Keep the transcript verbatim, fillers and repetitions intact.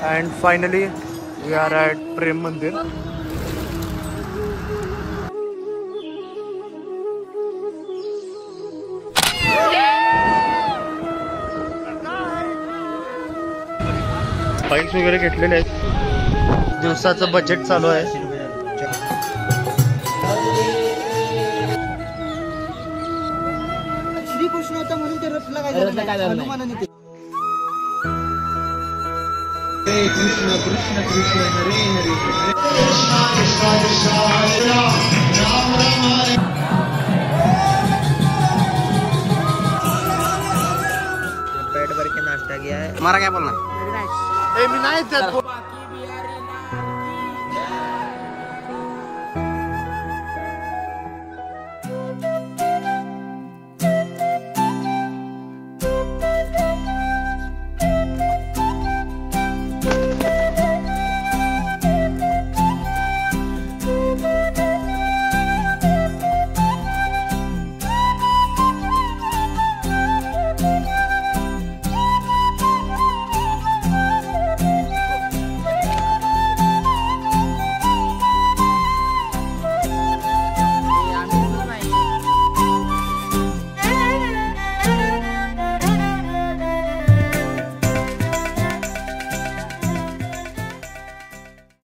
and finally we are at Prem Mandir. Files वगैरे घेतलेले आहेत. दिवसाचं बजेट चालू आहे. श्री कृष्ण होता म्हणून ते रथला काय झालं काय झालं हनुमानाने ते कृष्ण कृष्ण कृष्ण हरे हरे कृष्ण कृष्ण कृष्ण हरे राम राम हरे. पेट भर के नाश्ता किया है. हमारा क्या बोलना ए, मी नाही